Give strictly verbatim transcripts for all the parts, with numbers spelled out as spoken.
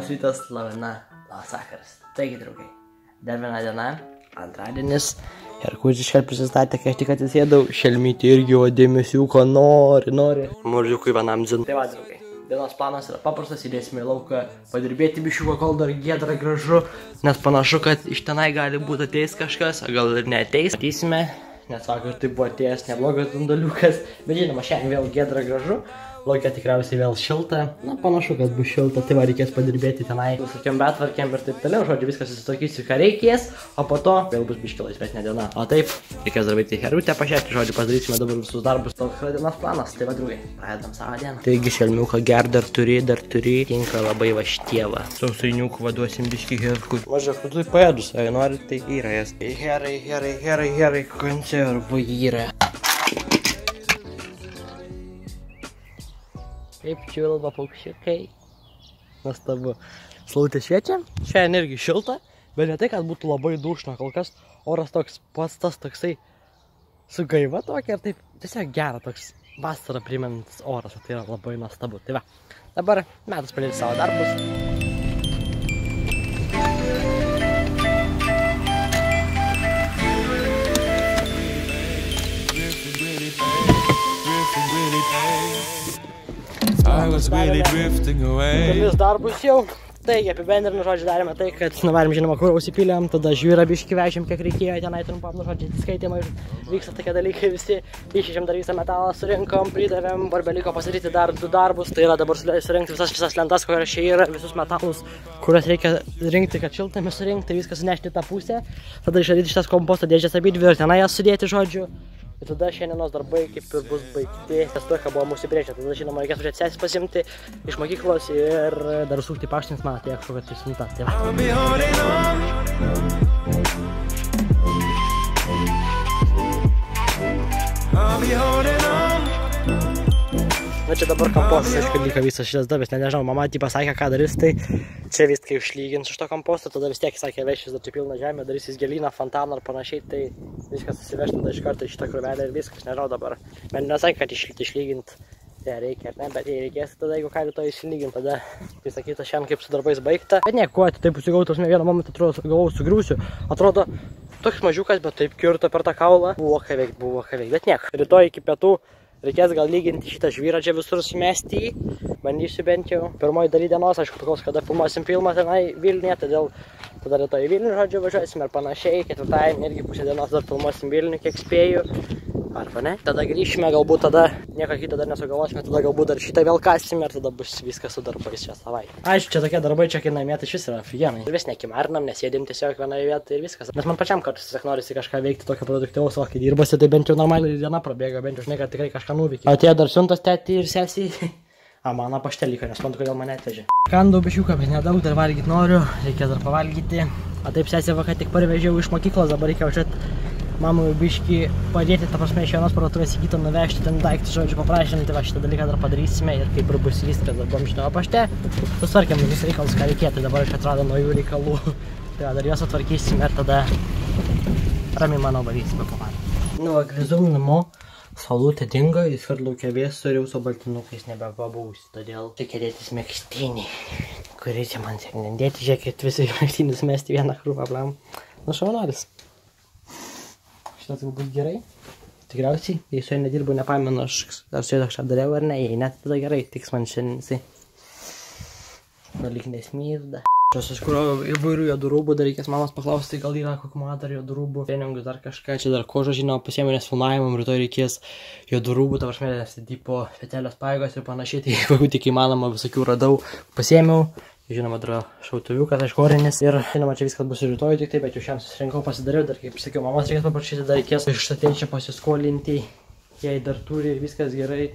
Labas rytas, labina, labas vakaras. Taigi, draugai, dar viena diena, antradienis. Ir kuris iškart prisistatė, kai aš tik atsisėdau, šelmyti irgi, o dėmesiuko nori, nori. Muržiukui vienam dzin. Tai va, draugai, dienos planas yra paprastas, įdėsime į lauką padirbėti biščiuko, kol dar giedra gražu, nes panašu, kad iš tenai gali būti ateis kažkas, o gal ir neateis. Matysime, nes vakar tai buvo atėjęs neblogas dundaliukas, bet žinoma, šiandien vėl giedra gražu. Laukia tikriausiai vėl šilta. Na, panašu, kad bus šilta, tai va reikės padirbėti tenai visokiam betvarkiam ir taip toliau. Žodžiu, viskas susitvarkysiu, ką reikės, o po to vėl bus biški laisvesnė diena. O taip, reikės daryti herutę pašėti, žodžiu, padarysime dabar visus darbus. Toks yra dienos planas, tai va, draugai, pradedam savo dieną. Taigi, šelmiuką ger dar turi, dar turi, tinka labai va štieva. Sausainiukų vaduosim biški herkų. Maža, tu paėdus, jei nori, tai yra jas. Herai, herai, herai, herai, konservų yra. Kaip čiulba paukščiukai. Nuostabu. Saulutė šviečia, šiandien irgi šilta, bet ne tai, kad būtų labai dušna, kol kas oras toks pats tas toksai su gaiva tokia ir taip tiesiog gera toks vasarą primenantis oras, tai yra labai nuostabu. Tai va, dabar metas pradėti savo darbus. Dalis darbus jau. Taigi, apibendrinu žodžiu darėme tai, kad nuvarėm žinoma, kur užsipylėm, tada žvyrą biškį vežėm, kiek reikėjo, tenai trumpam, nu žodžiu, atsiskaitymai, vyksta tokie dalykai visi, išėžėm dar visą metalą, surinkom, pridavėm, dabar beliko pasidaryti dar du darbus, tai yra dabar surinkti visas visas lentas, kurios čia yra, visus metalus, kuriuos reikia rinkti, kad šiltnamį surinkti, viską sunešti į tą pusę, tada išardyti šitas komposto dėžės abidvi ir tenai jas sudėti, žodžiu. Ir tada šiandienos darbai kaip ir bus baigti, tas to, ką buvo mūsų priešė. Tada, žinoma, reikės važiuoti sesės pasimti iš mokyklos ir dar sūkti paštins man atėjo kažkokia tai siunta. Na čia dabar kompostas, aišku, lyga visas šitas dabės, ne, nežinau, mama tai pasakė, ką darys, tai čia viską išlygins iš to komposto, tada vis tiek sakė, vešis dar čia pilną žemę, darysis gėlyną, fontaną ar panašiai, tai viskas susiveš tada iš karto į šitą krūvelę ir viskas, nežinau dabar. Man nesakė, kad išlygint ja, reikia, ar ne, bet jei reikės, tada jeigu ką rytoj išlygint, tada visakyta šiandien kaip su darbais baigta. Bet nieko, tai taip užsigautos, ne vieną momentą atrodo, galvau, sugriūsiu, atrodo toks mažiukas, bet taip kirto per tą kaulą. Buvo ką veikt, buvo ką veikt, bet nieko. Rytoj iki pietų reikės gal lyginti šitą žvyrą čia visur sumesti jį, bandysiu bent jau. Pirmoji daly dienos, aišku, priklaus, kada filmuosim filmą tenai Vilniuje, todėl tada rytoj į Vilnių, žodžiu, važiuosim ir panašiai. Ketvirtadienį irgi pusę dienos dar filmuosim Vilnių, kiek spėju. Arba ne. Tada grįšime, galbūt tada nieko kitą dar nesugalvosime, tada galbūt dar šitą vėl kasime ir tada bus viskas su darbais šią savaitę. Aišku, čia tokie darbai čia kai namie, tai šis yra figenai. Ir vis nekimarnam, nesėdim tiesiog vienoje vietoje ir viskas. Nes man pačiam kartais tiesiog norisi kažką veikti tokio produktyvaus, o kai dirbasi, tai bent jau normaliai diena prabėga, bent jau žinai, kad tikrai kažką nuveikė. Atėjo dar siuntas tėtį ir sesiai. A, mano pašteliko, nesuprantu, kodėl mane atvežė. Kandau bišiuką, bet nedaug, dar valgyti noriu, reikės dar pavalgyti. O taip sesė vakar tik parvežiau iš mokyklos, dabar reikia važiuoti mamui biškį padėti, ta prasme, iš vienos parduotuvės į kitą nuvežti ten daiktus, žodžiu, paprašėm, tai va šitą dalyką dar padarysime ir kaip ir bus viskas, dar buvom žinoma pašte. Susvarkėm visus reikalus, ką reikėtų, dabar aš atrado naujų reikalų. Tai va, dar juos atvarkysime ir tada ramiai, manau, varysime pavalgyti. Nu, va, grįžau namo. Saulutė dingo, jis kart laukia vėsų ir jau su baltinukais nebepabūsi, todėl reikia dėtis megztinį, kurį čia man sėkmė dėti, žiūrėkit, visi megztinius mesti vieną krūvą, blam. Nu, šaunuolis. Šitas jau bus gerai. Tikriausiai, jei su juo nedirbu, nepamenu, aš ar su juo kažką dariau ar ne, jei net tada gerai, tiks man šiandien jisai. Dalyk nesmyrda. Aš iškūriau įvairių juodų rūbų, dar reikės mamos paklausti, gal yra kokių man dar juodų rūbų. Treningus dar kažką, čia dar kožą žinau, pasiėmiau, nes filmavimam, rytoj reikės juodų rūbų, ta prasme, nes tipo specialios pajėgos ir panašiai, tai kokių tik įmanoma visokių radau, pasiėmiau. Žinoma, dar šautuviukas, aišku, orinis ir žinoma, čia viskas bus rytoj tik taip, bet jau šiandien susirinkau, pasidariau, dar kaip sakiau, mamos reikės paprašyti, dar reikės iš atėjančio pasiskolinti, jei dar turi ir viskas gerai.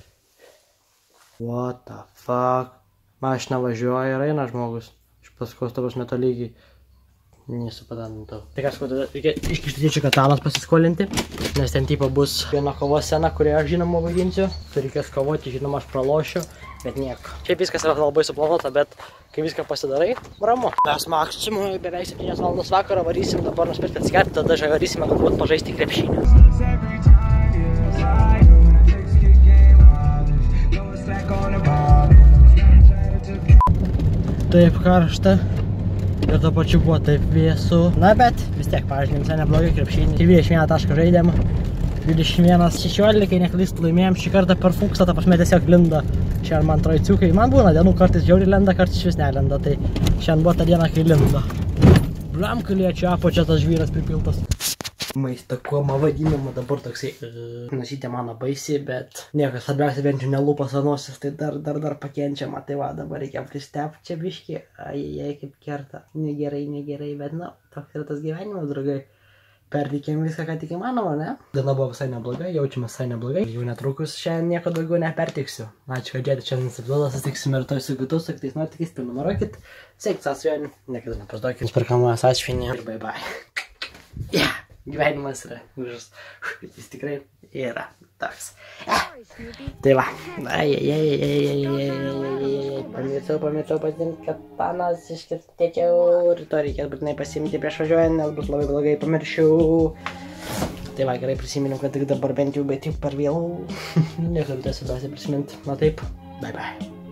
What the fuck? Mašina važiuoja ir eina žmogus. Paskos tavos metolygiai nesupadantau. Tai kažko tada reikia iškišti čia katanas pasiskolinti, nes ten tipo bus viena kovos scena, kurią aš žinoma vaidinsiu. Tai reikės kovoti, žinoma, aš pralošiu, bet nieko. Šiaip viskas yra labai suplanuota, bet kai viską pasidarai, ramu. Mes maksimui beveik septynios valandos vakaro varysim, dabar nuspėti atsigerti, tada varysime galbūt pažaisti krepšinį. taip karšta. Ir to pačiu buvo taip vėsu. Na, bet vis tiek, pavyzdžiui, visai neblogai krepšinį. dvidešimt vieną tašką žaidėm. dvidešimt vienas šešiolika, neklystu, laimėjom šį kartą per fuksą, ta prasme tiesiog linda. Šiandien man trojciukai. Man būna dienų, kartais žiauriai lenda, kartais švis nelenda. Tai šiandien buvo ta diena, kai linda. Bliam, kalėčiu apačia tas žvyras pripiltas. Maisto koma vadinama dabar toksai nasytė mano baisiai, bet niekas svarbiausia bent jau nelūpas anosis, tai dar, dar, dar pakenčiama. Tai va, dabar reikia pristepti čia biškį. Ajajai, kaip kerta. Negerai, negerai, bet na, toks yra tas gyvenimas, draugai. Perteikėm viską, ką tik įmanoma, ne? Diena buvo visai neblogai, jaučiamės visai neblogai. Jau netrukus šiandien nieko daugiau neperteiksiu. Ačiū, kad žiūrėjote šiandien epizodą, susitiksime rytoj su kitu, su kitais nuotykiais, prenumeruokit. Sveikit sąsvien, niekada neprasduokit. Perkamoje sąsvienį ir bye bye. Yeah, gyvenimas yra užas. Jis tikrai yra toks. Tai va. Pamiršau, pamiršau pasimti katanas, iškirtėčiau. Rytoj reikės būtinai pasimti prieš važiuojant, nes bus labai blogai, pamiršiau. Tai va, gerai prisiminiau, kad tik dabar bent jau, bet jau per vėlų. Niekada situaciją prisiminti. Na taip, bye bye.